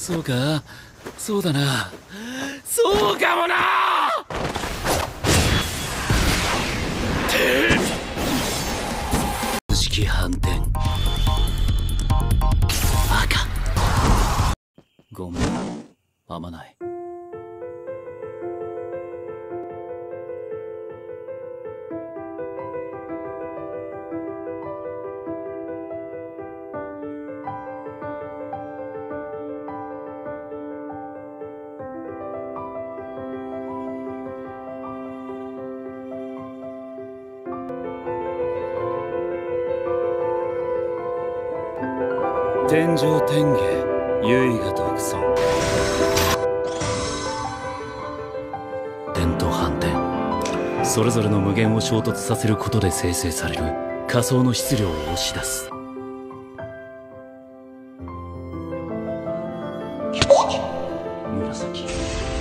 そうか、そうだな、そうかもな。式反転。赤。ごめん、あまない。天上天下、唯我独尊。点と反転、それぞれの無限を衝突させることで生成される仮想の質量を押し出す。紫。